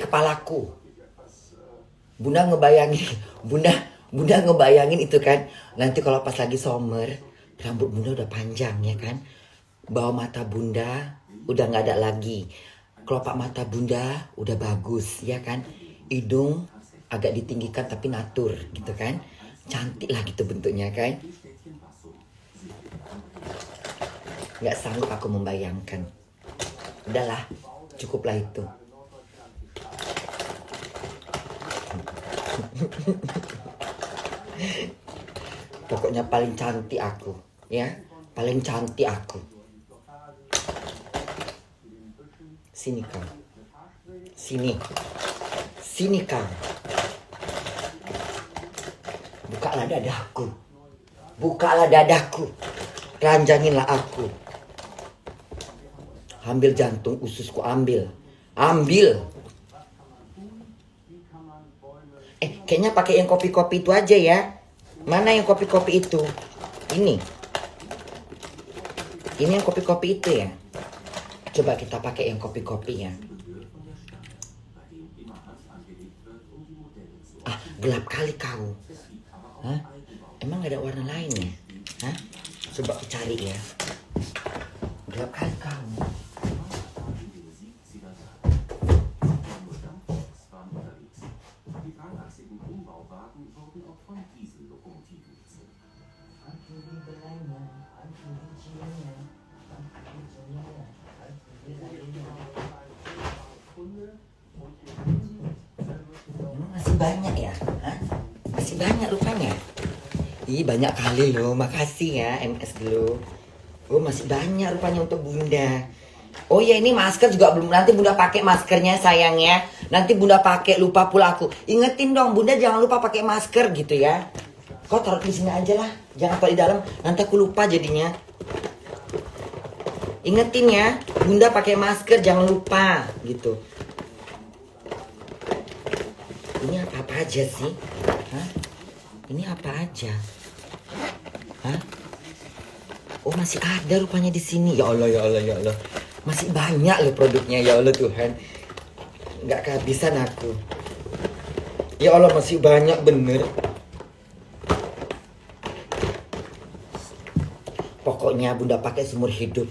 kepalaku. Bunda ngebayangin itu kan. Nanti kalau pas lagi summer, rambut Bunda udah panjang ya kan. Bawah mata Bunda udah nggak ada lagi. Kelopak mata Bunda udah bagus ya kan. Hidung agak ditinggikan tapi natur gitu kan. Cantik lah gitu bentuknya kan. Nggak sanggup aku membayangkan. Udahlah, cukuplah itu. Pokoknya paling cantik aku, ya. Paling cantik aku. Sini kau. Sini. Sini kau. Bukalah dadaku. Bukalah dadaku. Ranjanginlah aku. Ambil jantung ususku, ambil. Ambil. Kayaknya pakai yang kopi-kopi itu aja ya. Mana yang kopi-kopi itu? Ini. Ini yang kopi-kopi itu ya. Coba kita pakai yang kopi-kopi ya. Gelap kali kau. Hah? Emang gak ada warna lain ya? Hah? Coba aku cari ya. Gelap kali kau. Masih banyak ya? Hah? Masih banyak rupanya. Ih, banyak kali loh. Makasih ya MS Glow. Oh, masih banyak rupanya untuk Bunda. Oh ya, ini masker juga belum. Nanti Bunda pakai maskernya sayangnya. Nanti Bunda pakai, lupa pula aku. Ingetin dong Bunda, jangan lupa pakai masker gitu ya. Kau taruh di sini aja lah. Jangan taruh di dalam. Nanti aku lupa jadinya. Ingetin ya, Bunda pakai masker jangan lupa gitu. Ini apa aja sih? Hah? Ini apa aja? Hah? Oh, masih ada rupanya di sini. Ya Allah, ya Allah, ya Allah. Masih banyak loh produknya, ya Allah Tuhan. Nggak kehabisan aku. Ya Allah, masih banyak bener. Pokoknya Bunda pakai seumur hidup.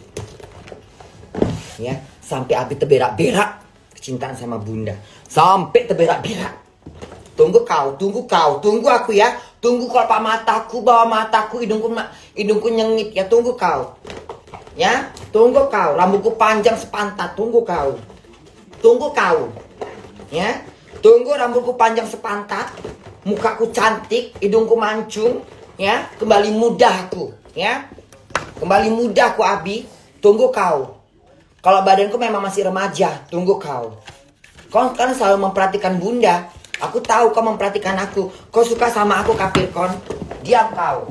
Ya, sampai Abi terberak-berak kecintaan sama Bunda. Sampai terberak-berak. Tunggu kau, tunggu aku ya. Tunggu kelopak mataku, bawah mataku, hidungku nyengit ya. Tunggu kau. Ya, tunggu kau. Rambutku panjang sepantat, tunggu kau. Tunggu kau. Ya, tunggu rambutku panjang sepantat. Mukaku cantik, hidungku mancung, ya. Kembali muda aku, ya. Kembali muda aku Abi. Tunggu kau. Kalau badanku memang masih remaja, tunggu kau. Kau kan selalu memperhatikan Bunda. Aku tahu kau memperhatikan aku. Kau suka sama aku, Kafirkon. Diam kau.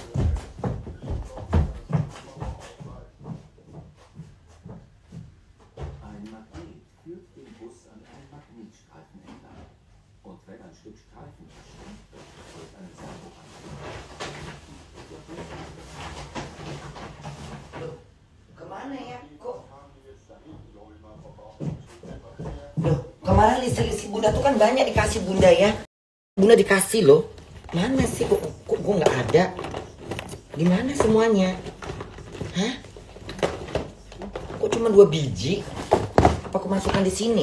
Kemana ya? Kemarin listrik Bunda tuh kan banyak dikasih Bunda ya. Bunda dikasih loh. Mana sih? Kok gue nggak ada? Di mana semuanya? Hah? Kok cuma 2 biji? Apa aku masukkan di sini?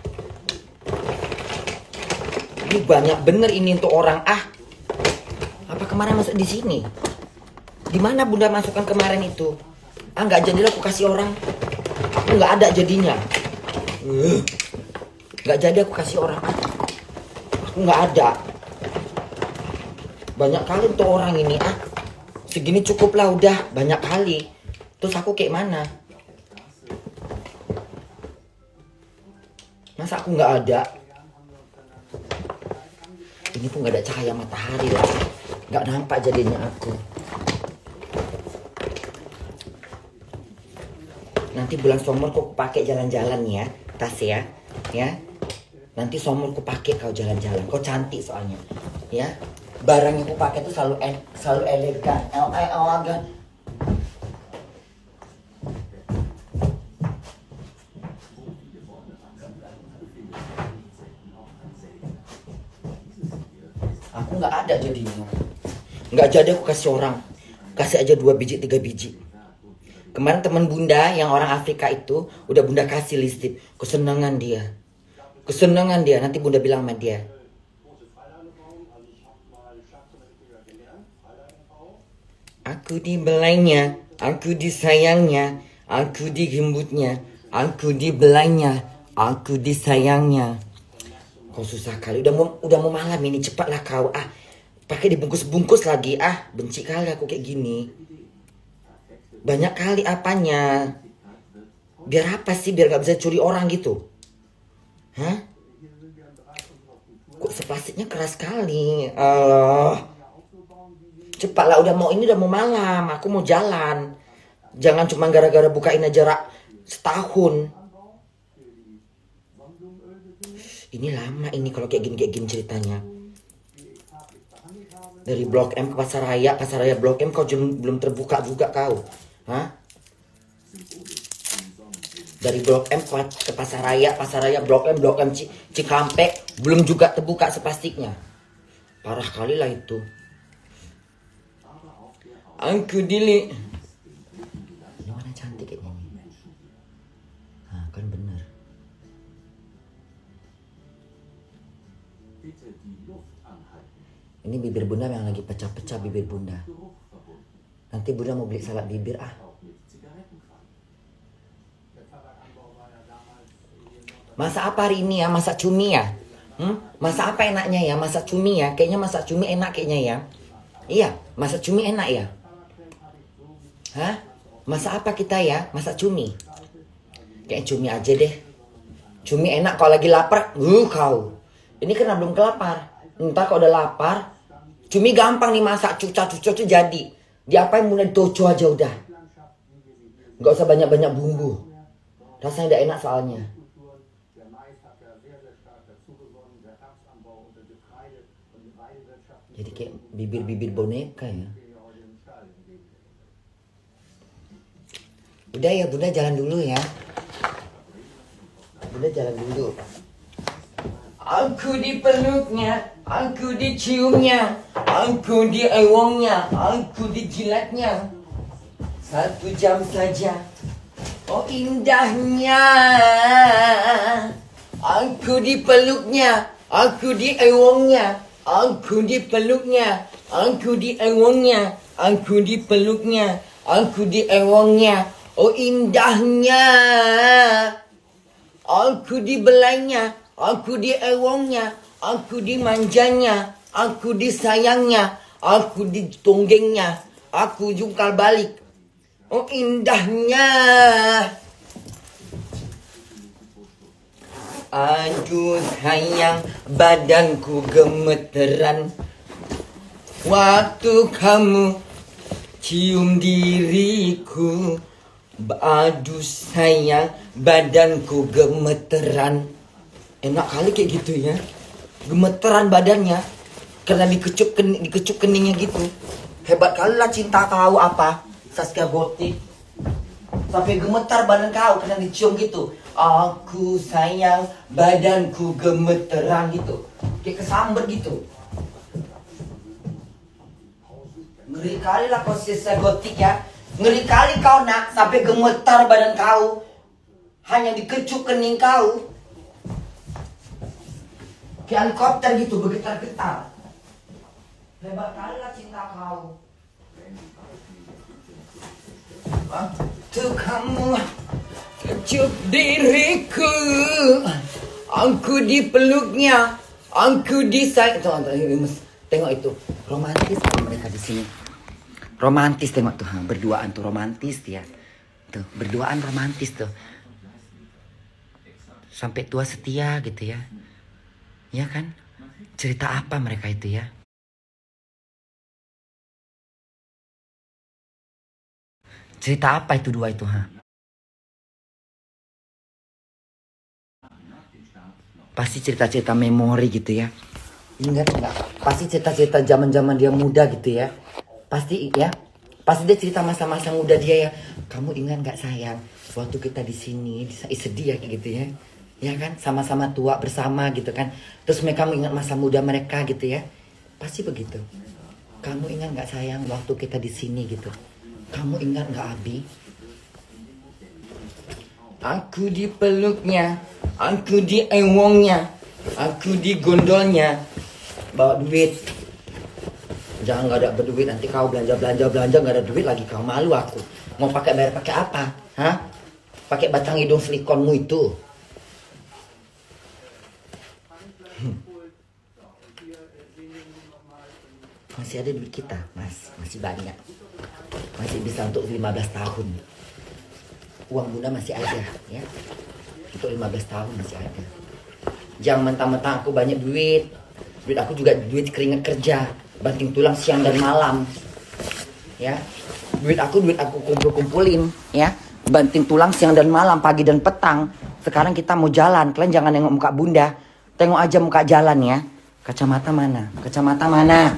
Ini banyak bener ini untuk orang. Apa kemarin masuk di sini? Di mana Bunda masukkan kemarin itu? Nggak jadilah aku kasih orang. Aku nggak ada jadinya. Nggak jadi aku kasih orang. Aku nggak ada. Banyak kali untuk orang ini. Segini cukup lah udah. Banyak kali. Terus aku kayak mana? Masa aku nggak ada? Ini pun nggak ada cahaya matahari lah. Nggak nampak jadinya aku. Nanti bulan summer kok pakai jalan-jalan ya. Tas ya. Ya. Nanti summer ku pakai kau jalan-jalan. Kau cantik soalnya. Ya. Barang yang ku pakai itu selalu elegan. Elegan. Aku nggak ada jadinya. Nggak jadi aku kasih orang. Kasih aja 2 biji 3 biji. Kemarin teman bunda yang orang Afrika itu udah bunda kasih listip. Kesenangan dia. Kesenangan dia. Nanti bunda bilang sama dia. Aku dibelainya. Aku disayangnya. Aku digembutnya. Aku dibelainya. Aku disayangnya. Kau susah kali. Udah mau malam ini. Cepatlah kau. Pakai dibungkus-bungkus lagi. Benci kali aku kayak gini. Banyak kali apanya. Biar apa sih? Biar gak bisa curi orang gitu. Hah? Kok seplastiknya keras sekali. Cepatlah, udah mau malam. Aku mau jalan. Jangan cuma gara-gara bukain aja setahun. Ini lama ini kalau kayak gini ceritanya. Dari Blok M ke Pasar Raya Blok M kau belum terbuka juga kau. Hah? Dari Blok M ke Pasar Raya Blok M Cikampek belum juga terbuka seplastiknya. Parah kali lah itu. Aku Dili. Ini mana cantik kayaknya nih. Kan bener. Ini bibir bunda yang lagi pecah-pecah bibir bunda. Nanti bunda mau beli salad bibir Masak apa hari ini ya? Masak cumi ya? Masak apa enaknya ya? Masak cumi ya? Kayaknya masak cumi enak kayaknya ya. Iya, masak cumi enak ya. Hah? Masak apa kita ya? Masak cumi. Kayak cumi aja deh. Cumi enak kalau lagi lapar. Kau. Ini karena belum kelapar. Ntar kalau udah lapar, cumi gampang nih masak. Cuca tuh jadi. Diapain mulai toco aja udah. Gak usah banyak-banyak bumbu. Rasanya udah enak soalnya. Jadi kayak bibir-bibir boneka ya. Udah ya bunda jalan dulu ya. Bunda jalan dulu. Aku dipeluknya, aku diciumnya, aku diewongnya, aku dijilatnya. 1 jam saja. Oh indahnya. Aku dipeluknya, aku diewongnya, aku dipeluknya, aku diewongnya, aku dipeluknya, aku diewongnya. Oh indahnya. Aku dibelainya, aku diewongnya, aku dimanjanya, aku disayangnya, aku ditonggengnya, aku jungkal balik. Oh indahnya. Aduh sayang, badanku gemeteran waktu kamu cium diriku. Aduh sayang, badanku gemeteran. Enak kali kayak gitu ya. Gemeteran badannya karena dikecup keningnya gitu. Hebat kali lah cinta kau apa Saskia Gotik. Sampai gemetar badan kau karena dicium gitu. Aku sayang, badanku gemeteran gitu. Kayak kesamber gitu. Ngeri kali lah kau Saskia Gotik ya. Ngeri kali kau nak, sampai gemetar badan kau. Hanya dikecup kening kau. Kayak helikopter gitu, bergetar-getar. Hebat kali lah cinta kau. Waktu kamu kecup diriku, aku dipeluknya, aku disayang. Tengok itu, romantis mereka di sini. Romantis tengok tuh, berduaan tuh romantis dia. Tuh, berduaan romantis tuh. Sampai tua setia gitu ya. Ya kan? Cerita apa mereka itu ya? Cerita apa itu dua itu, Pasti cerita-cerita memori gitu ya. Ingat enggak? Pasti cerita-cerita zaman-zaman dia muda gitu ya. Pasti ya, pasti dia cerita masa-masa muda dia ya. Kamu ingat nggak sayang, waktu kita di sini sedih ya kayak gitu ya, ya kan, sama-sama tua bersama gitu kan. Terus mereka mengingat masa muda mereka gitu ya. Pasti begitu. Kamu ingat nggak sayang waktu kita di sini gitu? Kamu ingat nggak Abi? Aku dipeluknya, aku di ewongnya, aku di gondolnya. Bawa duit. Jangan nggak ada berduit, nanti kau belanja nggak ada duit lagi, kau malu aku. Mau bayar pakai apa? Hah? Pakai batang hidung silikonmu itu. Masih ada duit kita, Mas. Masih banyak. Masih bisa untuk 15 tahun. Uang Bunda masih ada, ya. Untuk 15 tahun masih ada. Jangan mentang-mentang aku banyak duit. Duit aku juga duit keringat kerja. Banting tulang siang dan malam. Ya. Duit aku kumpul-kumpulin, ya. Banting tulang siang dan malam, pagi dan petang. Sekarang kita mau jalan. Kalian jangan nengok muka Bunda. Tengok aja muka jalan, ya. Kacamata mana? Kacamata mana?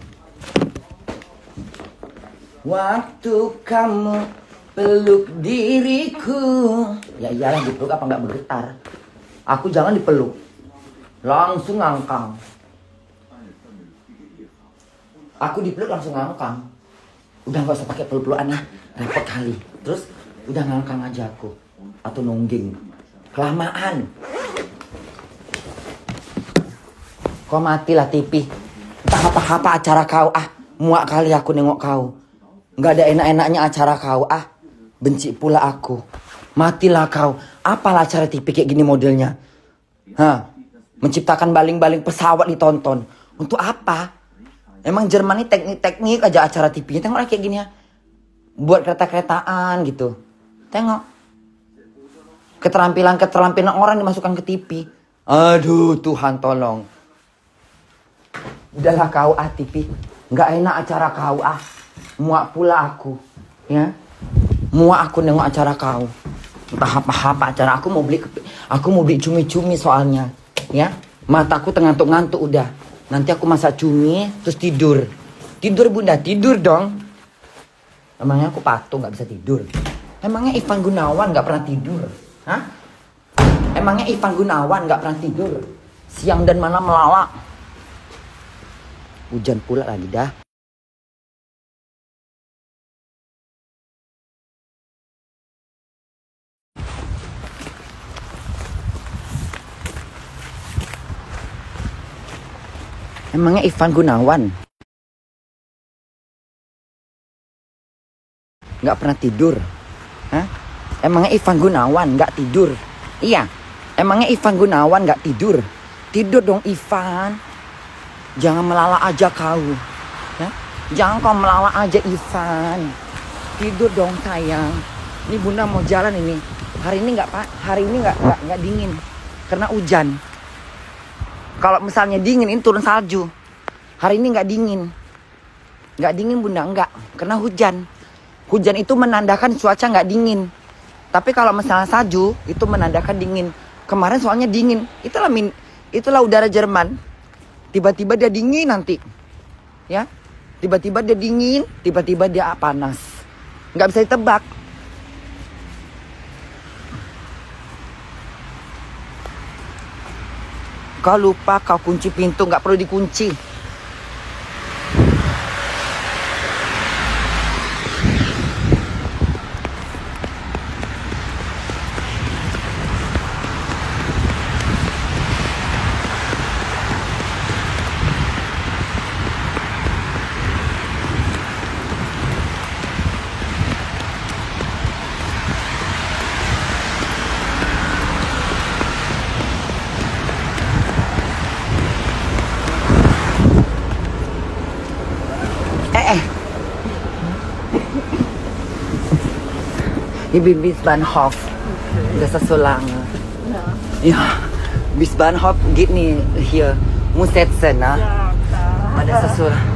Waktu kamu peluk diriku. Ya iyalah, dipeluk apa nggak bergetar. Aku jangan dipeluk, langsung ngangkang. Aku dipeluk langsung ngangkang. Udah nggak usah pakai peluk-pelukan lah, repot kali. Terus udah ngangkang aja aku, atau nongging. Kelamaan. Kau matilah TV. Entah apa-apa acara kau, muak kali aku nengok kau. Nggak ada enak-enaknya acara kau, benci pula aku. Matilah kau. Apalah acara TV kayak gini modelnya? Menciptakan baling-baling pesawat ditonton. Untuk apa? Emang Jerman ini teknik-teknik aja acara TV-nya. Tengok kayak gini ya. Buat kereta-keretaan gitu. Tengok. Keterampilan orang dimasukkan ke TV. Aduh, Tuhan tolong. Udahlah kau TV. Nggak enak acara kau Muak pula aku, ya. Muak aku nengok acara kau. Entah apa acara aku mau beli cumi-cumi soalnya, ya. Mataku ngantuk-ngantuk udah. Nanti aku masak cumi terus tidur. Tidur Bunda, tidur dong. Emangnya aku patung nggak bisa tidur? Emangnya Ivan Gunawan nggak pernah tidur? Emangnya Ivan Gunawan nggak pernah tidur? Siang dan malam melawak. Hujan pula lagi dah. Emangnya Ivan Gunawan nggak pernah tidur? Emangnya Ivan Gunawan nggak tidur? Iya. Emangnya Ivan Gunawan nggak tidur? Tidur dong Ivan. Jangan melala aja kau. Ya? Jangan kau melala aja Ivan. Tidur dong sayang. Ini Bunda mau jalan ini. Hari ini nggak dingin karena hujan. Kalau misalnya dingin ini turun salju. Hari ini nggak dingin. Nggak dingin Bunda, nggak. Karena hujan. Hujan itu menandakan cuaca nggak dingin. Tapi kalau misalnya salju itu menandakan dingin. Kemarin soalnya Dingin. Itulah udara Jerman. Tiba-tiba dia dingin nanti. Ya. Tiba-tiba dia dingin, tiba-tiba dia panas. Nggak bisa ditebak. Kau lupa kau kunci pintu, nggak perlu dikunci. Ich bin bis Bahnhof. Das ist so lange. Ja, bis Bahnhof geht nicht hier. Muss setzen, ne? Ja, klar. Aber das ist so.